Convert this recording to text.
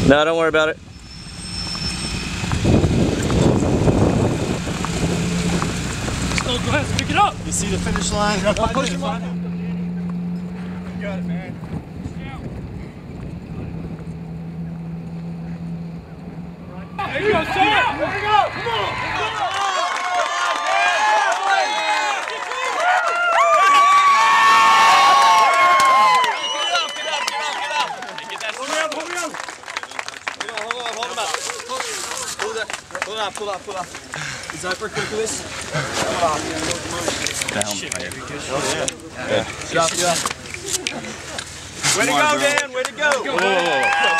No, don't worry about it. Go ahead, pick it up. You see the finish line? Push him up. You got it, man. There you go, Sam. There you go. Come on. Pull up. Is that for Quicklis? The helmet right here. Oh, yeah. Good. Way to go, Dan. Way to go.